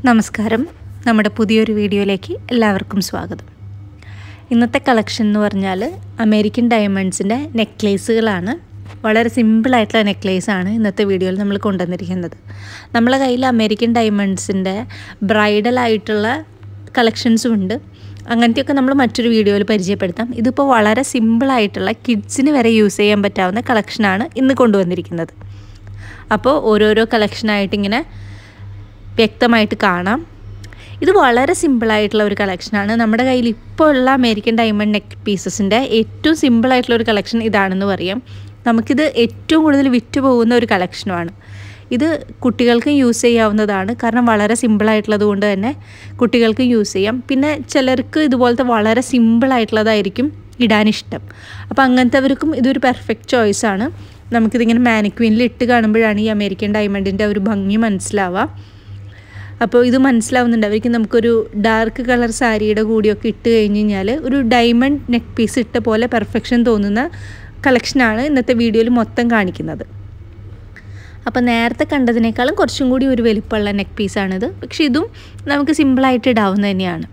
നമസ്കാരം നമ്മുടെ പുതിയൊരു വീഡിയോയിലേക്ക് എല്ലാവർക്കും സ്വാഗതം. ഇന്നത്തെ കളക്ഷൻ എന്ന് പറഞ്ഞാൽ അമേരിക്കൻ ഡയമണ്ട്സിൻ്റെ നെക്ലേസുകളാണ്. വളരെ സിമ്പിളായിട്ടുള്ള നെക്ലേസാണ് ഇന്നത്തെ വീഡിയോയിൽ നമ്മൾ കൊണ്ടുവന്നിരിക്കുന്നത്. നമ്മളെ കയ്യിൽ അമേരിക്കൻ ഡയമണ്ട്സിൻ്റെ ബ്രൈഡലായിട്ടുള്ള കളക്ഷൻസും ഉണ്ട്. അങ്ങനത്തെയൊക്കെ നമ്മൾ മറ്റൊരു വീഡിയോയിൽ പരിചയപ്പെടുത്താം. ഇതിപ്പോൾ വളരെ സിമ്പിളായിട്ടുള്ള കിഡ്സിന് വരെ യൂസ് ചെയ്യാൻ പറ്റാവുന്ന കളക്ഷനാണ് ഇന്ന് കൊണ്ടുവന്നിരിക്കുന്നത്. അപ്പോൾ ഓരോരോ കളക്ഷനായിട്ട് ഇങ്ങനെ വ്യക്തമായിട്ട് കാണാം. ഇത് വളരെ സിമ്പിളായിട്ടുള്ള ഒരു കളക്ഷനാണ്. നമ്മുടെ കയ്യിൽ ഇപ്പോൾ ഉള്ള അമേരിക്കൻ ഡയമണ്ട് നെക്ക് പീസസിൻ്റെ ഏറ്റവും സിമ്പിളായിട്ടുള്ള ഒരു കളക്ഷൻ ഇതാണെന്ന് പറയാം. നമുക്കിത് ഏറ്റവും കൂടുതൽ വിറ്റ് പോകുന്ന ഒരു കളക്ഷനുമാണ്. ഇത് കുട്ടികൾക്കും യൂസ് ചെയ്യാവുന്നതാണ്. കാരണം വളരെ സിമ്പിളായിട്ടുള്ളത് കൊണ്ട് തന്നെ കുട്ടികൾക്കും യൂസ് ചെയ്യാം. പിന്നെ ചിലർക്ക് ഇതുപോലത്തെ വളരെ സിമ്പിളായിട്ടുള്ളതായിരിക്കും ഇടാനിഷ്ടം. അപ്പോൾ അങ്ങനത്തെവർക്കും ഇതൊരു പെർഫെക്റ്റ് ചോയ്സാണ്. നമുക്കിതിങ്ങനെ മാനിക്വീനിൽ ഇട്ട് കാണുമ്പോഴാണ് ഈ അമേരിക്കൻ ഡയമണ്ടിൻ്റെ ഒരു ഭംഗി മനസ്സിലാവുക. അപ്പോൾ ഇത് മനസ്സിലാവുന്നുണ്ട്. നമുക്കൊരു ഡാർക്ക് കളർ സാരിയുടെ കൂടിയൊക്കെ ഇട്ട് കഴിഞ്ഞ് കഴിഞ്ഞാൽ ഒരു ഡയമണ്ട് നെക്ക് പീസ് ഇട്ട പോലെ പെർഫെക്ഷൻ തോന്നുന്ന കളക്ഷനാണ് ഇന്നത്തെ വീഡിയോയിൽ മൊത്തം കാണിക്കുന്നത്. അപ്പോൾ നേരത്തെ കണ്ടതിനേക്കാളും കുറച്ചും കൂടി ഒരു വലിപ്പമുള്ള നെക്ക് പീസാണിത്. പക്ഷേ ഇതും നമുക്ക് സിമ്പിളായിട്ട് ഇടാവുന്ന തന്നെയാണ്.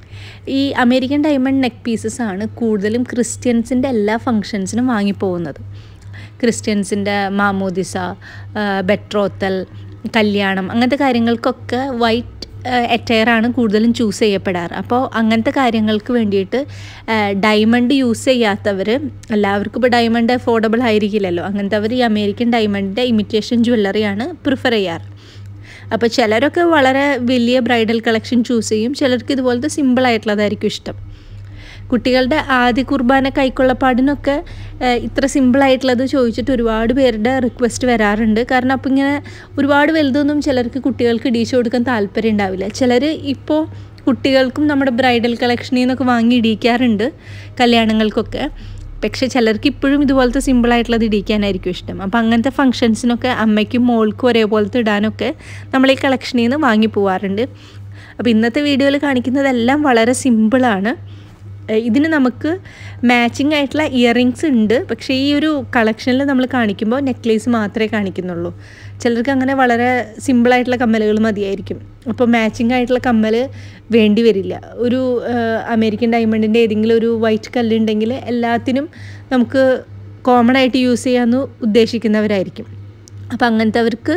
ഈ അമേരിക്കൻ ഡയമണ്ട് നെക്ക് പീസസാണ് കൂടുതലും ക്രിസ്ത്യൻസിൻ്റെ എല്ലാ ഫങ്ഷൻസിനും വാങ്ങിപ്പോകുന്നത്. ക്രിസ്ത്യൻസിൻ്റെ മാമോദിസ, ബെട്രോത്തൽ, കല്യാണം, അങ്ങനത്തെ കാര്യങ്ങൾക്കൊക്കെ വൈറ്റ് അറ്റയറാണ് കൂടുതലും ചൂസ് ചെയ്യപ്പെടാറ്. അപ്പോൾ അങ്ങനത്തെ കാര്യങ്ങൾക്ക് വേണ്ടിയിട്ട് ഡയമണ്ട് യൂസ് ചെയ്യാത്തവർ, എല്ലാവർക്കും ഇപ്പോൾ ഡയമണ്ട് അഫോർഡബിൾ ആയിരിക്കില്ലല്ലോ, അങ്ങനത്തെ ഈ അമേരിക്കൻ ഡയമണ്ടിൻ്റെ ഇമിറ്റേഷൻ ജ്വല്ലറിയാണ് പ്രിഫർ ചെയ്യാറ്. അപ്പോൾ ചിലരൊക്കെ വളരെ വലിയ ബ്രൈഡൽ കളക്ഷൻ ചൂസ് ചെയ്യും. ചിലർക്ക് ഇതുപോലത്തെ സിമ്പിളായിട്ടുള്ളതായിരിക്കും ഇഷ്ടം. കുട്ടികളുടെ ആദ്യ കുർബാന കൈക്കൊള്ളപ്പാടിനൊക്കെ ഇത്ര സിമ്പിളായിട്ടുള്ളത് ചോദിച്ചിട്ട് ഒരുപാട് പേരുടെ റിക്വസ്റ്റ് വരാറുണ്ട്. കാരണം അപ്പോൾ ഇങ്ങനെ ഒരുപാട് വലുതൊന്നും ചിലർക്ക് കുട്ടികൾക്ക് ഇടിച്ചു കൊടുക്കാൻ താല്പര്യം ഉണ്ടാവില്ല. ചിലർ ഇപ്പോൾ കുട്ടികൾക്കും നമ്മുടെ ബ്രൈഡൽ കളക്ഷനിൽ നിന്നൊക്കെ വാങ്ങി ഇടിക്കാറുണ്ട് കല്യാണങ്ങൾക്കൊക്കെ. പക്ഷേ ചിലർക്ക് ഇപ്പോഴും ഇതുപോലത്തെ സിമ്പിളായിട്ടുള്ളത് ഇടിക്കാനായിരിക്കും ഇഷ്ടം. അപ്പോൾ അങ്ങനത്തെ ഫങ്ഷൻസിനൊക്കെ അമ്മയ്ക്കും മോൾക്കും ഒരേപോലത്തെ ഇടാനൊക്കെ നമ്മൾ ഈ കളക്ഷനിൽ നിന്ന് വാങ്ങി പോവാറുണ്ട്. അപ്പോൾ ഇന്നത്തെ വീഡിയോയിൽ കാണിക്കുന്നതെല്ലാം വളരെ സിമ്പിളാണ്. ഇതിന് നമുക്ക് മാച്ചിങ് ആയിട്ടുള്ള ഇയറിങ്സ് ഉണ്ട്. പക്ഷേ ഈ ഒരു കളക്ഷനിൽ നമ്മൾ കാണിക്കുമ്പോൾ നെക്ലേസ് മാത്രമേ കാണിക്കുന്നുള്ളൂ. ചിലർക്ക് അങ്ങനെ വളരെ സിമ്പിളായിട്ടുള്ള കമ്മലുകൾ മതിയായിരിക്കും. അപ്പോൾ മാച്ചിങ് ആയിട്ടുള്ള കമ്മൽ വേണ്ടി വരില്ല. ഒരു അമേരിക്കൻ ഡയമണ്ടിൻ്റെ ഏതെങ്കിലും ഒരു വൈറ്റ് കല്ലുണ്ടെങ്കിൽ എല്ലാത്തിനും നമുക്ക് കോമൺ ആയിട്ട് യൂസ് ചെയ്യാമെന്ന് ഉദ്ദേശിക്കുന്നവരായിരിക്കും. അപ്പോൾ അങ്ങനത്തെവർക്ക്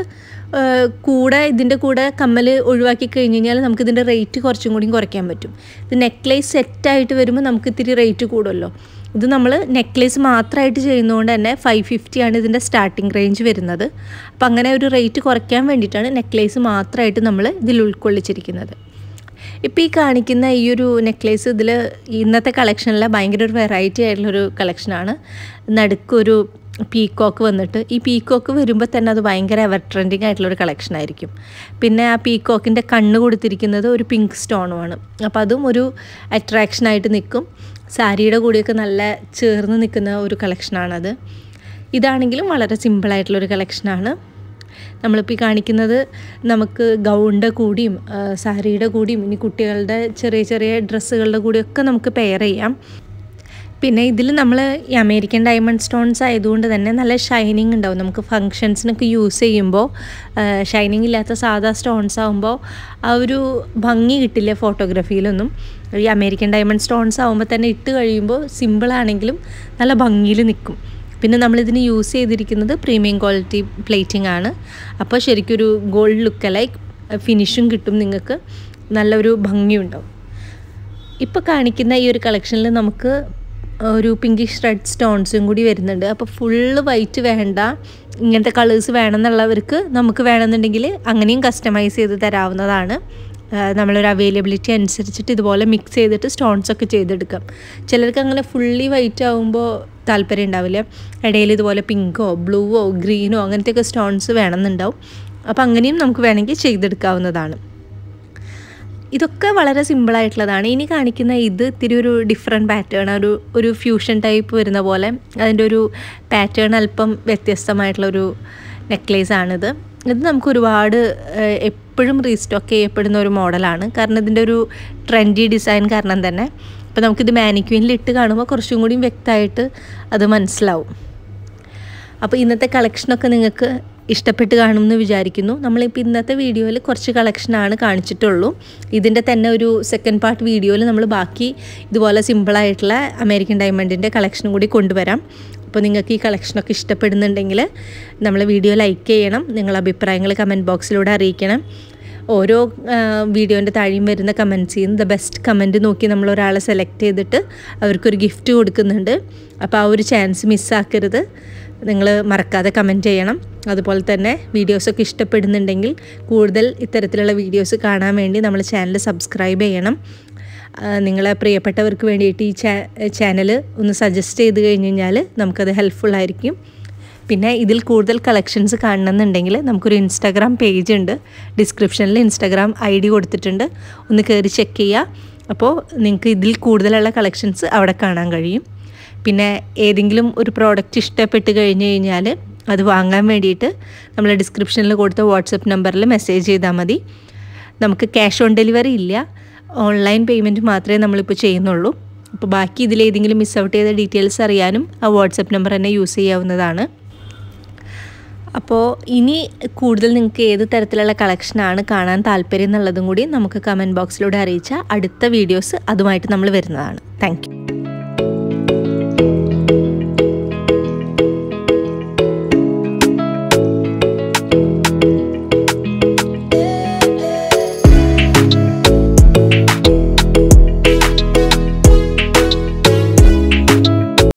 ഇതിൻ്റെ കൂടെ കമ്മൽ ഒഴിവാക്കി കഴിഞ്ഞ് കഴിഞ്ഞാൽ നമുക്കിതിൻ്റെ റേറ്റ് കുറച്ചും കൂടി കുറയ്ക്കാൻ പറ്റും. ഇത് നെക്ലേസ് സെറ്റായിട്ട് വരുമ്പോൾ നമുക്ക് ഇത്തിരി റേറ്റ് കൂടുമല്ലോ. ഇത് നമ്മൾ നെക്ലേസ് മാത്രമായിട്ട് ചെയ്യുന്നതുകൊണ്ട് തന്നെ 550 ആണ് ഇതിൻ്റെ സ്റ്റാർട്ടിങ് റേഞ്ച് വരുന്നത്. അപ്പോൾ അങ്ങനെ ഒരു റേറ്റ് കുറയ്ക്കാൻ വേണ്ടിയിട്ടാണ് നെക്ലേസ് മാത്രമായിട്ട് നമ്മൾ ഇതിൽ ഉൾക്കൊള്ളിച്ചിരിക്കുന്നത്. ഇപ്പോൾ ഈ കാണിക്കുന്ന ഈ ഒരു നെക്ലേസ് ഇതിൽ ഇന്നത്തെ കളക്ഷനിലെ ഭയങ്കര ഒരു വെറൈറ്റി ആയിട്ടുള്ളൊരു കളക്ഷനാണ്. നടുക്കൊരു പീക്കോക്ക് വന്നിട്ട്, ഈ പീക്കോക്ക് വരുമ്പോൾ തന്നെ അത് ഭയങ്കര എവർ ട്രെൻഡിങ് ആയിട്ടുള്ളൊരു കളക്ഷനായിരിക്കും. പിന്നെ ആ പീക്കോക്കിൻ്റെ കണ്ണ് കൊടുത്തിരിക്കുന്നത് ഒരു പിങ്ക് സ്റ്റോണുമാണ്. അപ്പോൾ അതും ഒരു അട്രാക്ഷനായിട്ട് നിൽക്കും. സാരിയുടെ കൂടെയൊക്കെ നല്ല ചേർന്ന് നിൽക്കുന്ന ഒരു കളക്ഷനാണത്. ഇതാണെങ്കിലും വളരെ സിമ്പിളായിട്ടുള്ളൊരു കളക്ഷനാണ്. നമ്മളിപ്പോൾ ഈ കാണിക്കുന്നത് നമുക്ക് ഗൗണിൻ്റെ കൂടിയും സാരിയുടെ കൂടിയും ഇനി കുട്ടികളുടെ ചെറിയ ചെറിയ ഡ്രസ്സുകളുടെ കൂടിയൊക്കെ നമുക്ക് പെയർ ചെയ്യാം. പിന്നെ ഇതിൽ നമ്മൾ ഈ അമേരിക്കൻ ഡയമണ്ട് സ്റ്റോൺസ് ആയതുകൊണ്ട് തന്നെ നല്ല ഷൈനിങ് ഉണ്ടാവും. നമുക്ക് ഫങ്ഷൻസിനൊക്കെ യൂസ് ചെയ്യുമ്പോൾ ഷൈനിങ് ഇല്ലാത്ത സാധാ സ്റ്റോൺസ് ആകുമ്പോൾ ആ ഒരു ഭംഗി കിട്ടില്ല ഫോട്ടോഗ്രാഫിയിലൊന്നും. ഈ അമേരിക്കൻ ഡയമണ്ട് സ്റ്റോൺസ് ആകുമ്പോൾ തന്നെ ഇട്ട് കഴിയുമ്പോൾ സിമ്പിളാണെങ്കിലും നല്ല ഭംഗിയിൽ നിൽക്കും. പിന്നെ നമ്മളിതിന് യൂസ് ചെയ്തിരിക്കുന്നത് പ്രീമിയം ക്വാളിറ്റി പ്ലേറ്റിംഗ് ആണ്. അപ്പോൾ ശരിക്കൊരു ഗോൾഡ് ലുക്ക് ലൈക്ക് ഫിനിഷും കിട്ടും, നിങ്ങൾക്ക് നല്ലൊരു ഭംഗിയുണ്ടാവും. ഇപ്പോൾ കാണിക്കുന്ന ഈ ഒരു കളക്ഷനിൽ നമുക്ക് ഒരു പിങ്കിഷ് റെഡ് സ്റ്റോൺസും കൂടി വരുന്നുണ്ട്. അപ്പോൾ ഫുള്ള് വൈറ്റ് വേണ്ട, ഇങ്ങനത്തെ കളേഴ്സ് വേണമെന്നുള്ളവർക്ക് നമുക്ക് വേണമെന്നുണ്ടെങ്കിൽ അങ്ങനെയും കസ്റ്റമൈസ് ചെയ്ത് തരാവുന്നതാണ്. നമ്മളൊരു അവൈലബിലിറ്റി അനുസരിച്ചിട്ട് ഇതുപോലെ മിക്സ് ചെയ്തിട്ട് സ്റ്റോൺസൊക്കെ ചെയ്തെടുക്കാം. ചിലർക്ക് അങ്ങനെ ഫുള്ളി വൈറ്റ് ആകുമ്പോൾ താല്പര്യം ഉണ്ടാവില്ല. ഇടയിൽ ഇതുപോലെ പിങ്കോ ബ്ലൂവോ ഗ്രീനോ അങ്ങനത്തെയൊക്കെ സ്റ്റോൺസ് വേണമെന്നുണ്ടാവും. അപ്പോൾ അങ്ങനെയും നമുക്ക് വേണമെങ്കിൽ ചെയ്തെടുക്കാവുന്നതാണ്. ഇതൊക്കെ വളരെ സിമ്പിളായിട്ടുള്ളതാണ്. ഇനി കാണിക്കുന്ന ഇത് ഇത്തിരി ഒരു ഡിഫറെൻറ്റ് പാറ്റേൺ, ഒരു ഫ്യൂഷൻ ടൈപ്പ് വരുന്ന പോലെ അതിൻ്റെ ഒരു പാറ്റേൺ അല്പം വ്യത്യസ്തമായിട്ടുള്ളൊരു നെക്ലേസാണിത്. ഇത് നമുക്ക് ഒരുപാട് എപ്പോഴും റീസ്റ്റോക്ക് ചെയ്യപ്പെടുന്ന ഒരു മോഡലാണ്. കാരണം ഇതിൻ്റെ ഒരു ട്രെൻഡി ഡിസൈൻ കാരണം തന്നെ. അപ്പോൾ നമുക്കിത് മാനിക്വീനിൽ ഇട്ട് കാണുമ്പോൾ കുറച്ചും കൂടി വ്യക്തമായിട്ട് അത് മനസ്സിലാവും. അപ്പോൾ ഇന്നത്തെ കളക്ഷനൊക്കെ നിങ്ങൾക്ക് ഇഷ്ടപ്പെട്ട് കാണുമെന്ന് വിചാരിക്കുന്നു. നമ്മളിപ്പോൾ ഇന്നത്തെ വീഡിയോയിൽ കുറച്ച് കളക്ഷനാണ് കാണിച്ചിട്ടുള്ളൂ. ഇതിൻ്റെ തന്നെ ഒരു സെക്കൻഡ് പാർട്ട് വീഡിയോയിൽ നമ്മൾ ബാക്കി ഇതുപോലെ സിമ്പിളായിട്ടുള്ള അമേരിക്കൻ ഡയമണ്ടിൻ്റെ കളക്ഷനും കൂടി കൊണ്ടുവരാം. അപ്പോൾ നിങ്ങൾക്ക് ഈ കളക്ഷനൊക്കെ ഇഷ്ടപ്പെടുന്നുണ്ടെങ്കിൽ നമ്മളെ വീഡിയോ ലൈക്ക് ചെയ്യണം. നിങ്ങളുടെ അഭിപ്രായങ്ങൾ കമൻറ്റ് ബോക്സിലൂടെ അറിയിക്കണം. ഓരോ വീഡിയോൻ്റെ താഴെയും വരുന്ന കമൻറ്റ്സിൽ നിന്ന് ദ ബെസ്റ്റ് കമൻറ്റ് നോക്കി നമ്മൾ ഒരാളെ സെലക്ട് ചെയ്തിട്ട് അവർക്കൊരു ഗിഫ്റ്റ് കൊടുക്കുന്നുണ്ട്. അപ്പോൾ ആ ഒരു ചാൻസ് മിസ്സാക്കരുത്. നിങ്ങൾ മറക്കാതെ കമൻറ്റ് ചെയ്യണം. അതുപോലെ തന്നെ വീഡിയോസൊക്കെ ഇഷ്ടപ്പെടുന്നുണ്ടെങ്കിൽ കൂടുതൽ ഇത്തരത്തിലുള്ള വീഡിയോസ് കാണാൻ വേണ്ടി നമ്മൾ ചാനൽ സബ്സ്ക്രൈബ് ചെയ്യണം. നിങ്ങളെ പ്രിയപ്പെട്ടവർക്ക് വേണ്ടിയിട്ട് ഈ ചാനൽ ഒന്ന് സജസ്റ്റ് ചെയ്ത് കഴിഞ്ഞ് കഴിഞ്ഞാൽ നമുക്കത് ഹെൽപ്ഫുള്ളായിരിക്കും. പിന്നെ ഇതിൽ കൂടുതൽ കളക്ഷൻസ് കാണണമെന്നുണ്ടെങ്കിൽ നമുക്കൊരു ഇൻസ്റ്റാഗ്രാം പേജ് ഉണ്ട്. ഡിസ്ക്രിപ്ഷനിൽ ഇൻസ്റ്റാഗ്രാം ID കൊടുത്തിട്ടുണ്ട്. ഒന്ന് കയറി ചെക്ക് ചെയ്യുക. അപ്പോൾ നിങ്ങൾക്ക് ഇതിൽ കൂടുതലുള്ള കളക്ഷൻസ് അവിടെ കാണാൻ കഴിയും. പിന്നെ ഏതെങ്കിലും ഒരു പ്രോഡക്റ്റ് ഇഷ്ടപ്പെട്ട് കഴിഞ്ഞ് കഴിഞ്ഞാൽ അത് വാങ്ങാൻ വേണ്ടിയിട്ട് നമ്മൾ ഡിസ്ക്രിപ്ഷനിൽ കൊടുത്ത വാട്സപ്പ് നമ്പറിൽ മെസ്സേജ് ചെയ്താൽ മതി. നമുക്ക് ക്യാഷ് ഓൺ ഡെലിവറി ഇല്ല, ഓൺലൈൻ പേയ്മെൻറ്റ് മാത്രമേ നമ്മളിപ്പോൾ ചെയ്യുന്നുള്ളൂ. അപ്പോൾ ബാക്കി ഇതിലേതെങ്കിലും മിസ് ഔട്ട് ചെയ്ത ഡീറ്റെയിൽസ് അറിയാനും ആ വാട്സപ്പ് നമ്പർ തന്നെ യൂസ് ചെയ്യാവുന്നതാണ്. അപ്പോൾ ഇനി കൂടുതൽ നിങ്ങൾക്ക് ഏത് തരത്തിലുള്ള കളക്ഷനാണ് കാണാൻ താല്പര്യം എന്നുള്ളതും കൂടി നമുക്ക് കമൻറ്റ് ബോക്സിലൂടെ അറിയിച്ചാൽ അടുത്ത വീഡിയോസ് അതുമായിട്ട് നമ്മൾ വരുന്നതാണ്. Thank U.